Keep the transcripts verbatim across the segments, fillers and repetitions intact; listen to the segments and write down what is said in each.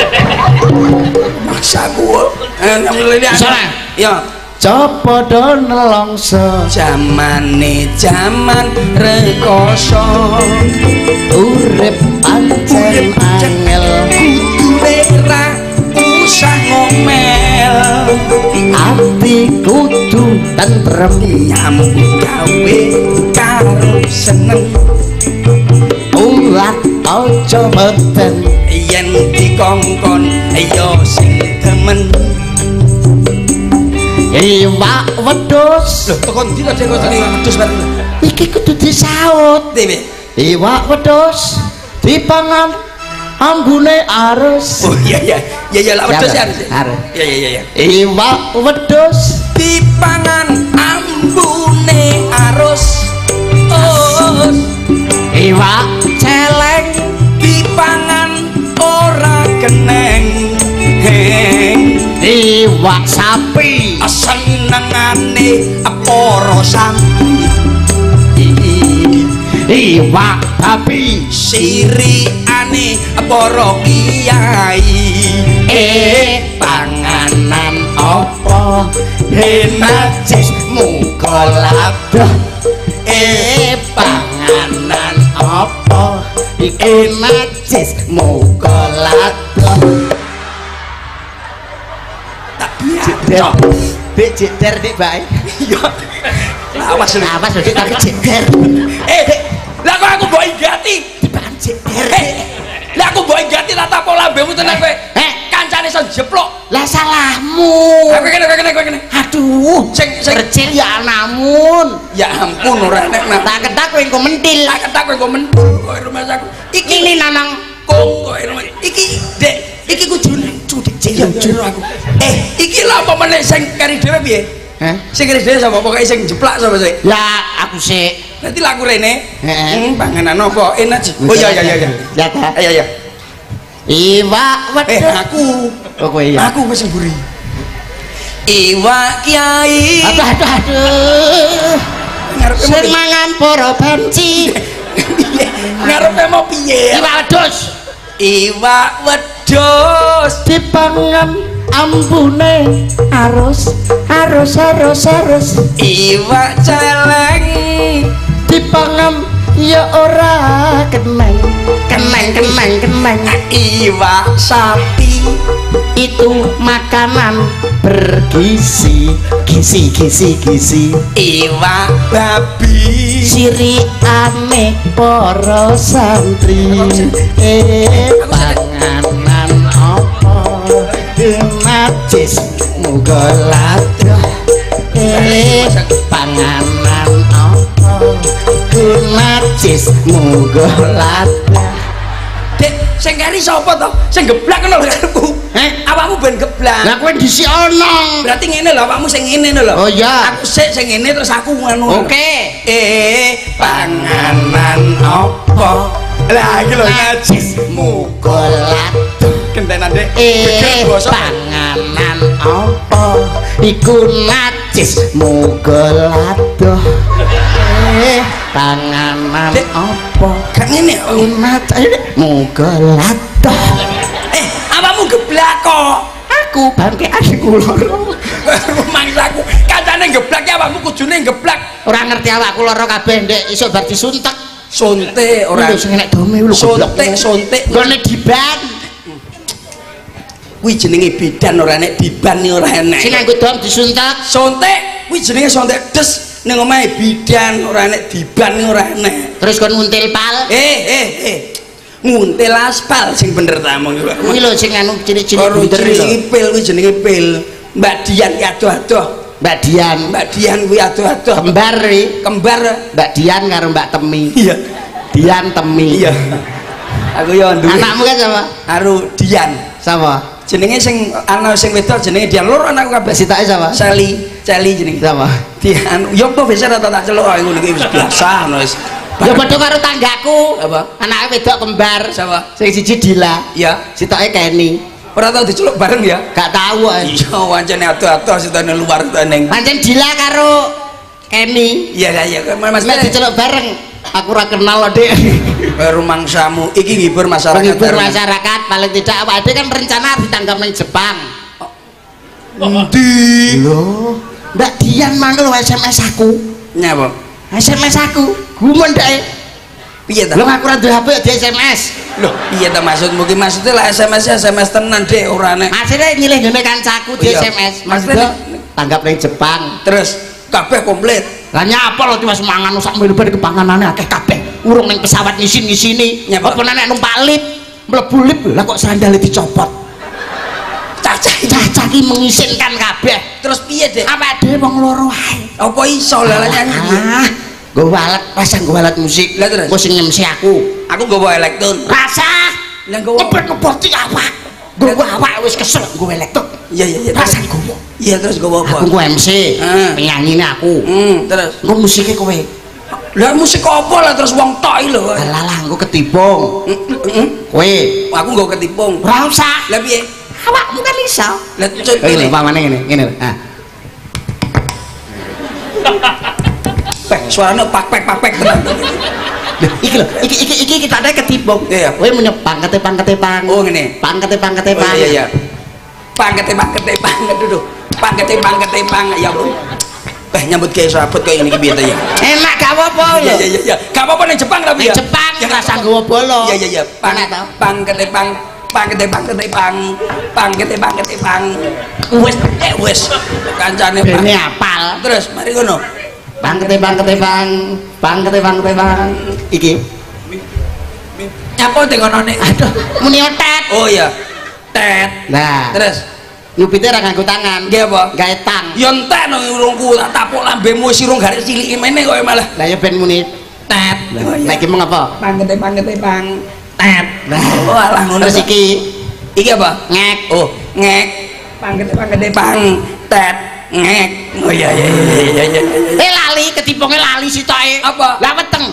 Masa gua sana ya coba do nelongso jamane jaman rekoso urip pancen angel kudune ra usah ngomel ati kudu tentrem nyambut gawe karo seneng ulat aja meten yen dikongkon ayo sing demen iwak wedhus lho tekon ndi kok kok wedhus bareng iki kudu disaut dewe iwak wedhus dipangan ambune arus oh iya iya iya iya lak wedhus ya arus iya iya iya iwak wedhus dipangan ambune arus oh iwak celeng dipangan ora keneng heng iwak sapi senengane para santri iwak babi siriane para kiai eh panganan apa najis muga ladoh eh panganan apa iki najis muga ladoh Cok, Dek jeder dik bae. iya. Awas lho. Awas lho dik tak jeder. Eh, lah kok aku mbok inggati? Dipan jeder. Eh, lah aku mbok inggati tak tapo lambemu tenan kowe. Eh, kancane iso jeplok. lah salahmu. Kowe kene kowe kene kowe kene. Aduh, Sing sing kecil ya namun. ya ampun ora enek nak. Tak ketak kowe engko mentil. Tak ketak kowe mentul kowe rumah saku. Iki Ini nanang kong kowe rumah. Iki, Dek, iki kujune cudik cilik jero aku. Eh, iki lha apa meneh sing kari dhewe piye? Heh? Sing kari dhewe sapa? Pokoke sing jeplak sapa sih? Ya aku sik. Nanti laku rene. Heeh. Hmm, panganan apa? Enak sih. Oh iya iya iya iya. Ya ta. Iya iya. Iwak Eh wedhus. aku. Oh kowe ya. Aku wis mburi. Iwak kiai. Aduh aduh aduh. Ngarepe Sing mau mangan para banci. piye? Ngarepe mau piye? Iwak wedhus. Iwak wedhus. Dipangan ambune arus arus arus arus Iwak celeng. dipangan ya ora keneng keneng keneng keneng Iwak sapi. itu makanan bergizi gizi gizi gizi Iwak babi. siri ane para santri eh panganan apa najis muga ladoh eh panganan apa najis muga ladoh. Dek, sing kari sapa to? Sing geblak ngono lho karepku. Eh, Awakmu ben geblak. lah kowe dhisik ana. Berarti ngene lho, awakmu sing ngene lho. Oh iya. Aku sik sing ngene terus aku ngono. Oke. Eh, panganan apa? Lah iki lho najis muga ladoh. kentenan Dek. Eh, Geger basa. panganan apa iku najis muga ladoh. Eh, panganan Dek. apa Gak ngene. iku najis muga ladoh. Eh, awakmu geblak kok. Aku bangke asik kula. Mangsaku kancane geblak ya awakmu kudune geblak. Ora ngerti awakku lara kabeh ndek iso bar disuntek. Sonte ora. Lho sing enek dome lho goblok. Sontek, sontek. Nggone diban. Kuwi jenenge bidan ora enek diban ora enek. Sing nganggo dom disuntek. Sontek kuwi jenenge sontek des ning omahe bidan ora enek diban ora enek. Terus kon nguntil pal. Eh eh eh. Nguntil aspal sing bener ta mong iki. Kuwi lho sing anu cilik-cilik Karo bunder lho. jenenge pil kuwi jenenge pil. Mbak Dian ki adoh-adoh. Mbak Dian, Mbak Dian kuwi adoh-adoh. kembar ri. Kembar. Mbak Dian karo Mbak Temi. Iya. Dian Temi. Iya. Aku yo duwe. Anakmu kan sama? Karo Dian. Sama. Jenenge sing ana sing wedok jenenge Dian loro anakku kabeh. Sitake sama? Sally, Sally jenenge. Sama. Dian. Yo kok bisa rata tak celuk ae ngono iki wis biasa ngono wis. Ya padha karo tanggaku. Apa? Anake wedok kembar. Siapa? Sing siji Dila. Iya. Sitake Kenny. Ora tau diceluk bareng ya? Gak tahu ae. Iya, wancane ado-ado sitane luar tane. Pancen Dila karo Kenny. Iya iya iya, Mas. Nek diceluk bareng. Aku ora kenal loh, Dik. Rumangsamu iki ngibur masyarakat. Ngibur masyarakat paling tidak awake kan rencana ditanggap nang Jepang. Endi? Lho, Mbak Dian mangkel S M S aku. Nyapa? S M S aku. Gumun dae. Piye ta? Lho aku ora duwe H P di S M S. Loh, piye ta maksudmu ki? Maksudnya lah S M S S M S tenan Dik, ora nek. Maksudnya nyilih ngene kancaku di S M S. Maksudnya tanggap nang Jepang. Terus kabeh komplit. Lah nyapa lho cuma semangan sak mlebu ke panganane akeh kabeh. Urung ning pesawat ngisin-ngisini. Apa nek numpak lift, mlebu lift lah kok sandale dicopot. Cacah iki mengisinkan kabeh. Terus piye, Dek? Apa dhewe wong loro wae. Apa iso lah nyanyi? Ah, nggo alat, pasang nggo alat musik. Lah terus sing nyemsi aku. Aku nggawa elektron. Rasa. Lah nggawa ngebot-ngeboti awak. Nggo awak wis kesel nggo elektron. Iya iya iya. Rasa nggawa. Iya terus nggawa apa? Aku nggo M C. Penyanyine aku. Hmm, terus nggo musike kowe. Lah musik apa lah terus wong tok iki lho. Lah lah nggo ketipung. Heeh. Kowe, aku nggo ketipung. Ora usah. Lah piye? Awakmu kan iso. Lah ngene pamane ngene, ngene. Ah. Pek suarane pak-pek pak-pek tenan. Iki lho, iki iki iki kita ada ketipung. Iya. Kowe menyepang ketepang ketepang. Oh ngene. Pang ketepang ketepang. Iya iya. Pang ketepang ketepang duduk. Pang ketepang ketepang ya ampun. Eh nyambut gawe sabut kaya ngene iki piye ta ya? Enak gak apa-apa lho. Iya iya iya. Gak apa-apa ning Jepang tapi ya. Jepang rasa nggawa bolo. Iya iya iya. Pang pang ketepang pang ketepang ketepang pang ketepang ketepang. Wis eh wis. Kancane Pak. Dene apal. Terus mari ngono. Pang ketepang ketepang, pang ketepang ketepang. Iki. Nyapa dengonane? Aduh, muni otet. Oh iya. Tet. Nah. Terus nyupite ra nganggo tangan. Nggih apa? Gawe tang. Ya entek nang urungku tak tapuk lambemu sirung garis cilik mene kok malah. Lah ya ben muni tet. Lah iki mung apa? Pangkete pangkete pang. Tet. Nah, oh alah ngono terus iki. Iki apa? Ngek. Oh, ngek. Pangkete pangkete pang. Tet. Ngek. Oh iya iya iya iya iya. Eh lali ketipungnya lali sitoke. Apa? Lah weteng.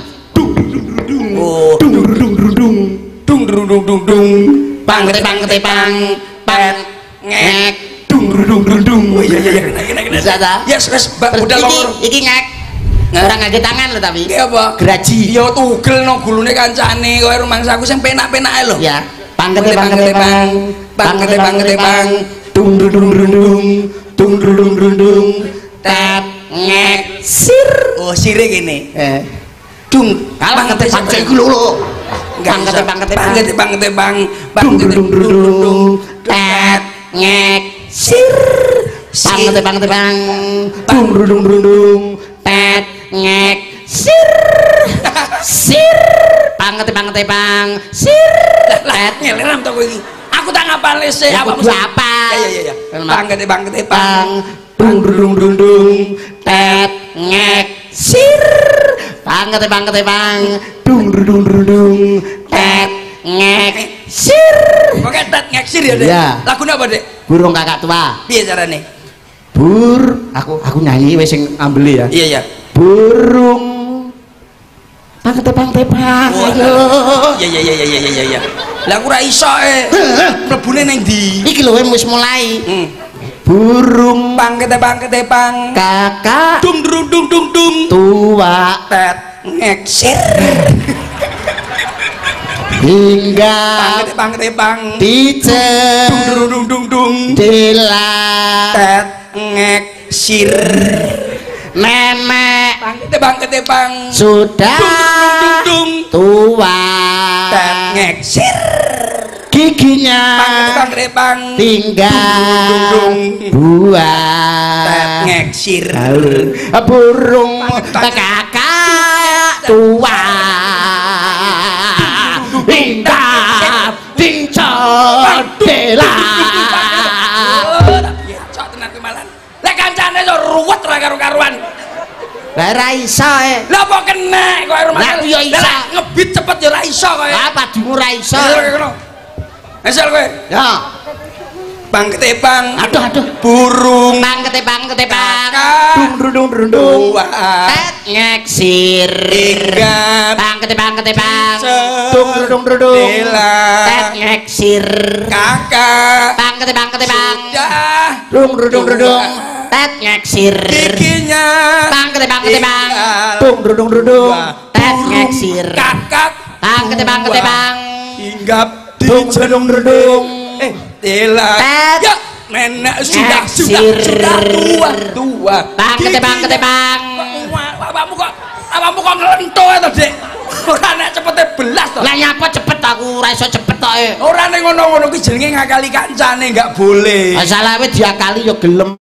Oh. Dung dung dung dung. Dung dung dung dung dung. Pangkete pangkete pang. Pang. Ngek. Dung dung dung dung. Oh iya iya iya. Kena kena. Bisa ta? Yes wes udah loro. Iki ngek. Ora ngangge tangan lho tapi. Iki apa? Graji. Ya tugel nang gulune kancane kowe rumangsaku sing penak-penake lho. Ya. Pangkete pangkete pang. Pangkete pangkete pang. Dung dung dung dung. Dung dung dung dung. Tet ngek sir. Oh sire gini. Eh. Dung. Kalah kete pancen iku lho. Pangkete pangkete pang. Pangkete pangkete pang. Dung dung dung dung. Tet ngek sir. Pangkete pangkete pang. Dung dung dung dung. Tet ngek sir. Sir. Pangkete pangkete pang. Sir. Tet ngeleram to kowe iki. Aku tak ngapal sih apa apa. Ya ya ya. Pangkete pangkete pang. Dung dung dung dung. Tet ngek sir. Pangkete pangkete pang. Dung dung dung dung. Tet ngek sir. Oke tet ngek sir ya, Dek. Iya. Lagune apa, Dek? Burung kakak tua. Piye carane? Bur, aku aku nyanyi wis sing ambeli ya. Iya iya. Burung pangkete pangkete pang. Ayo. Iya iya iya iya iya iya. Lah aku ora iso e. Mlebune ning ndi? Iki lho wis mulai. Hmm. Burung Pangkete pangkete pang. kakak Dung dung dung dung dung. tua Tet ngek sir. hingga Pangkete pangkete pang. dice Dung dung dung dung dung. dela Tet ngek sir. nenek Pangkete pangkete pang. sudah Dung dung dung dung. tua Tet ngek sir. giginya Pangkete pangkete pang. tinggal buah Tet ngek sir. burung kakak tua hingga dincot dela. Cok tenan ki malan. Lah kancane yo ruwet ora karo-karuan. Lah ra iso e. Lah apa kena kowe rumah. Lah aku yo iso. Lah ngebit cepet yo ora iso kowe. Lah padimu ra iso. Esel kowe. Ya. Pangkete pang. Aduh aduh. Burung Pang ketepang ketepang. Dung dung dung dung dung. Tet ngek sir. Hingga Pang ketepang ketepang. Se- Dung dung dung dung. Dela. Tet ngek sir. Kakak. Pang ketepang ketepang. Dah. Dung dung dung dung. tet ngeksir giginya bang ketebang ketebang dung dung dung dung tet ngeksir kakak bang ketebang ketebang hinggap dung dung dung eh tela tet ya nenek sudah sudah sudah tua tua bang ketebang ketebang bapakmu kok bapakmu kok ngelentu itu dek ora nek cepete belas to lah nyapa cepet aku ora iso cepet tok e ora ning ngono-ngono ki jenenge ngakali kancane enggak boleh masalah wis diakali ya gelem